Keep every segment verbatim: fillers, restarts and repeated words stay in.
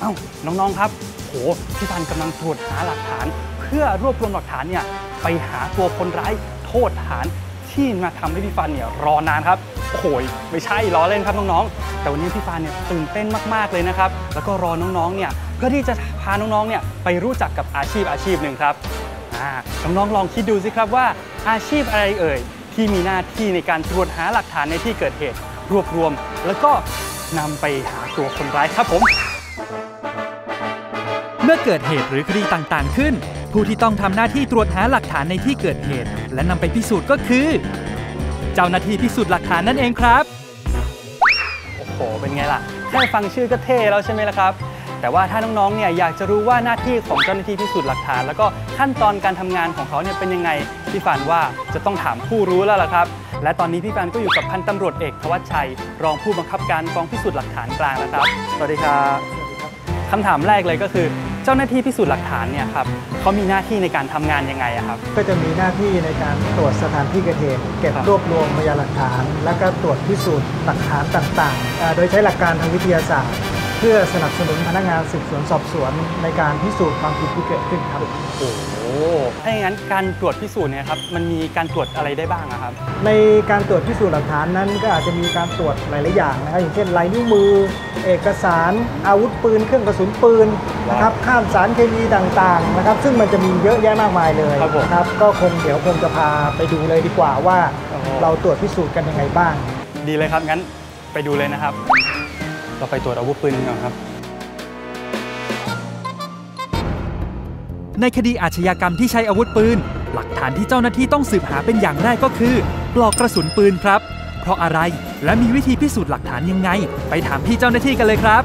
เอ้าน้องๆครับโหพี่ฟันกำลังตรวจหาหลักฐานเพื่อรวบรวมหลักฐานเนี่ยไปหาตัวคนร้ายโทษฐานที่มาทำให้พี่ฟันเนี่ยรอนานครับโอ้โหไม่ใช่ล้อเล่นครับน้องๆแต่วันนี้พี่ฟันเนี่ยตื่นเต้นมากๆเลยนะครับแล้วก็รอน้องๆเนี่ยเพื่อที่จะพาน้องๆเนี่ยไปรู้จักกับอาชีพอาชีพหนึ่งครับน้องๆลองคิดดูสิครับว่าอาชีพอะไรเอ่ยที่มีหน้าที่ในการตรวจหาหลักฐานในที่เกิดเหตุรวบรวมแล้วก็นำไปหาตัวคนร้ายครับผมเมื่อเกิดเหตุหรือคดีต่างๆขึ้นผู้ที่ต้องทำหน้าที่ตรวจหาหลักฐานในที่เกิดเหตุและนำไปพิสูจน์ก็คือเจ้าหน้าที่พิสูจน์หลักฐานนั่นเองครับโอ้โหเป็นไงล่ะแค่ฟังชื่อก็เท่แล้วใช่ไหมล่ะครับแต่ว่าถ้าน้องๆเนี่ยอยากจะรู้ว่าหน้าที่ของเจ้าหน้าที่พิสูจน์หลักฐานแล้วก็ขั้นตอนการทำงานของเขาเนี่ยเป็นยังไงพี่ฟันว่าจะต้องถามผู้รู้แล้วล่ะครับและตอนนี้พี่ฟันก็อยู่กับพันตำรวจเอกธวัชชัยรองผู้บังคับการกองพิสูจน์หลักฐานกลางนะครับสวัสดีครับคำถามแรกเลยก็คือเจ้าหน้าที่พิสูจน์หลักฐานเนี่ยครับเขามีหน้าที่ในการทำงานยังไงครับก็จะมีหน้าที่ในการตรวจสถานที่เกิดเหตุเก็บรวบรวมพยานหลักฐานและก็ตรวจพิสูจน์หลักฐานต่างๆโดยใช้หลักการทางวิทยาศาสตร์เพื่อสนับสนุนพนักงานสืบสวนสอบสวนในการพิสูจน์ความผิดที่เกิดขึ้นครับโอ้โหถ้าอย่างนั้นการตรวจพิสูจน์เนี่ยครับมันมีการตรวจอะไรได้บ้างครับในการตรวจพิสูจน์หลักฐานนั้นก็อาจจะมีการตรวจหลายๆอย่างนะครับอย่างเช่นลายนิ้วมือเอกสารอาวุธปืนเครื่องกระสุนปืนนะครับข้ามสารเคมีต่างๆนะครับซึ่งมันจะมีเยอะแยะมากมายเลยครับก็คงเดี๋ยวคงจะพาไปดูเลยดีกว่าว่าเราตรวจพิสูจน์กันยังไงบ้างดีเลยครับงั้นไปดูเลยนะครับเราไปตรวจอาวุธปืนกันครับในคดีอาชญากรรมที่ใช้อาวุธปืนหลักฐานที่เจ้าหน้าที่ต้องสืบหาเป็นอย่างแรกก็คือปลอกกระสุนปืนครับเพราะอะไรและมีวิธีพิสูจน์หลักฐานยังไงไปถามพี่เจ้าหน้าที่กันเลยครับ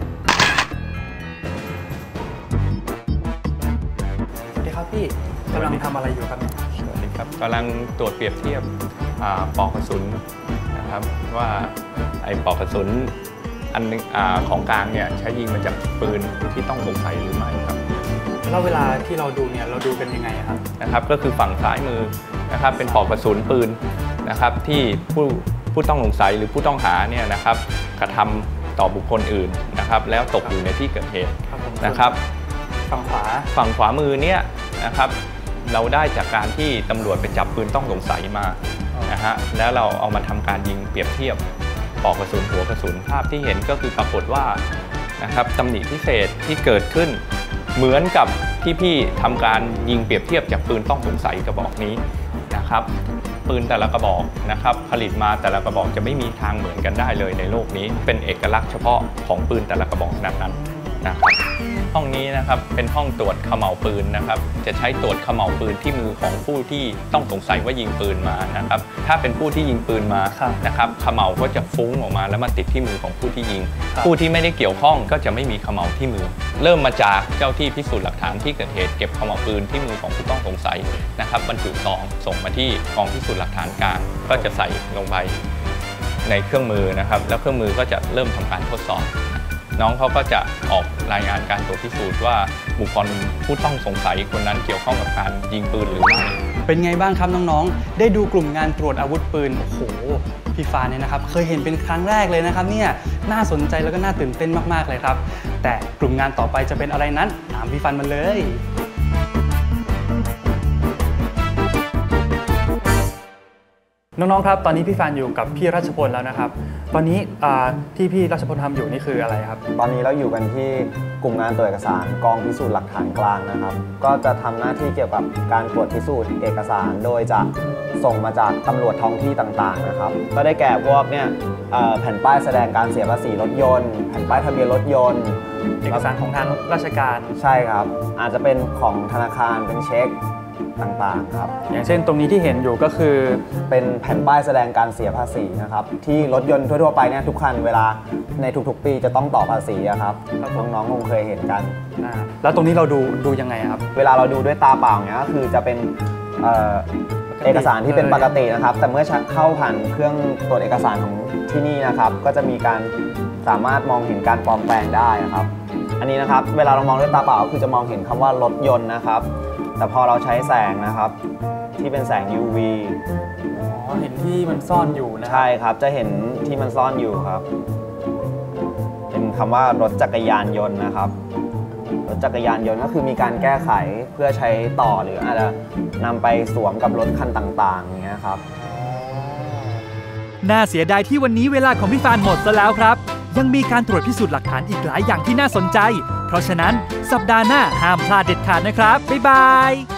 สวัสดีครับพี่กำลังทำอะไรอยู่ครับสวัสดีครับกำลังตรวจเปรียบเทียบปลอกกระสุนนะครับว่าไอ้ปลอกกระสุนอันนึงของกลางเนี่ยใช้ยิงมาจากปืนที่ต้องสงสัยหรือไม่ครับแล้วเวลาที่เราดูเนี่ยเราดูกันยังไงครับนะครับก็คือฝั่งซ้ายมือนะครับเป็นปลอกกระสุนปืนนะครับที่ผู้ผู้ต้องสงสัยหรือผู้ต้องหาเนี่ยนะครับกระทำต่อบุคคลอื่นนะครับแล้วตกอยู่ในที่เกิดเหตุนะครับฝั่งขวาฝั่งขวามือเนี่ยนะครับเราได้จากการที่ตำรวจไปจับปืนต้องสงสัยมานะฮะแล้วเราเอามาทำการยิงเปรียบเทียบปลอกกระสุนหัวกระสุนภาพที่เห็นก็คือปรากฏว่านะครับตำหนิพิเศษที่เกิดขึ้นเหมือนกับที่พี่ทำการยิงเปรียบเทียบจากปืนต้องสงสัยกระบอกนี้นะครับปืนแต่ละกระบอกนะครับผลิตมาแต่ละกระบอกจะไม่มีทางเหมือนกันได้เลยในโลกนี้เป็นเอกลักษณ์เฉพาะของปืนแต่ละกระบอกนั้นๆนะครับห้องนี้นะครับเป็นห้องตรวจเขม่าปืนนะครับจะใช้ตรวจเขม่าปืนที่มือของผู้ที่ต้องสงสัยว่ายิงปืนมานะครับถ้าเป็นผู้ที่ยิงปืนมานะครับเขม่าก็จะฟุ้งออกมาแล้วมาติดที่มือของผู้ที่ยิงผู้ที่ไม่ได้เกี่ยวข้องก็จะไม่มีเขม่าที่มือเริ่มมาจากเจ้าที่พิสูจน์หลักฐานที่เกิดเหตุเก็บเขม่าปืนที่มือของผู้ต้องสงสัยนะครับบรรจุซองส่งมาที่กองพิสูจน์หลักฐานกลางก็จะใส่ลงไปในเครื่องมือนะครับแล้วเครื่องมือก็จะเริ่มทำการทดสอบน้องเขาก็จะออกรายงานการตรวจพิสูจน์ว่าบุคคลผู้ต้องสงสัยคนนั้นเกี่ยวข้องกับการยิงปืนหรือไม่เป็นไงบ้างครับน้องๆได้ดูกลุ่มงานตรวจอาวุธปืนโอ้โหพี่ฟ้าเนี่ยนะครับเคยเห็นเป็นครั้งแรกเลยนะครับเนี่ยน่าสนใจแล้วก็น่าตื่นเต้นมากๆเลยครับแต่กลุ่มงานต่อไปจะเป็นอะไรนั้นตามพี่ฟันมาเลยน้องๆครับตอนนี้พี่ฟันอยู่กับพี่รัชพลแล้วนะครับตอนนี้ที่พี่รัชพลทำอยู่นี่คืออะไรครับตอนนี้เราอยู่กันที่กลุ่มงานตรวจเอกสารกองพิสูจน์หลักฐานกลางนะครับก็จะทำหน้าที่เกี่ยวกับการตรวจพิสูจน์เอกสารโดยจะส่งมาจากตำรวจท้องที่ต่างๆนะครับก็ได้แก่พวกเนี่ยแผ่นป้ายแสดงการเสียภาษีรถยนต์แผ่นป้ายทะเบียนรถยนต์เอกสารของทางราชการใช่ครับอาจจะเป็นของธนาคารเป็นเช็คต่างๆครับอย่างเช่นตรงนี้ที่เห็นอยู่ก็คือเป็นแผ่นป้ายแสดงการเสียภาษีนะครับที่รถยนต์ทั่วๆไปเนี่ยทุกคันเวลาในทุกๆปีจะต้องต่อภาษีครับน้องๆคงเคยเห็นกันแล้วตรงนี้เราดูดูยังไงครับเวลาเราดูด้วยตาเปล่าเนี่ยก็คือจะเป็นเอกสารที่เป็นปกตินะครับแต่เมื่อเข้าผ่านเครื่องตรวจเอกสารของที่นี่นะครับก็จะมีการสามารถมองเห็นการปลอมแปลงได้นะครับอันนี้นะครับเวลาเรามองด้วยตาเปล่าคือจะมองเห็นคำว่ารถยนต์นะครับแต่พอเราใช้แสงนะครับที่เป็นแสง ยู วีอ๋อเห็นที่มันซ่อนอยู่นะใช่ครับจะเห็นที่มันซ่อนอยู่ครับเป็นคำว่ารถจักรยานยนต์นะครับรถจักรยานยนต์ก็คือมีการแก้ไขเพื่อใช้ต่อหรืออาจจะนำไปสวมกับรถคันต่างๆอย่างเงี้ยครับน่าเสียดายที่วันนี้เวลาของพี่ฟานหมดซะแล้วครับยังมีการตรวจพิสูจน์หลักฐานอีกหลายอย่างที่น่าสนใจเพราะฉะนั้นสัปดาห์หน้าห้ามพลาดเด็ดขาดนะครับบ๊ายบาย